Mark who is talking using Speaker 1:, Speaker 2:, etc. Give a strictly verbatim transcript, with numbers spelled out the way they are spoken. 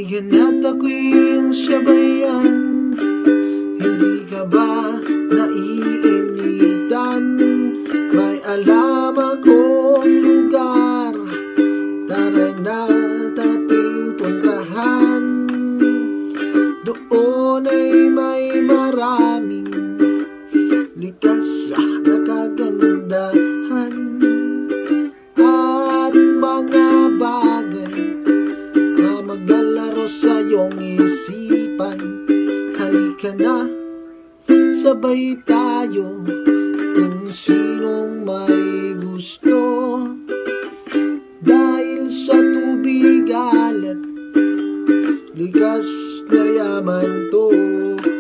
Speaker 1: Kaibigan at ako'y iyong sabayan. Hindi ka ba naiinitan? May alam akong lugar, tara na't ating puntahan. Doon ay may maraming likas na kagandahan at mga bagay na maglalaro sa iyong isipan. Halika na, sabay tayo kung sinong may gusto. Dahil sa tubig alat, likas na yaman to.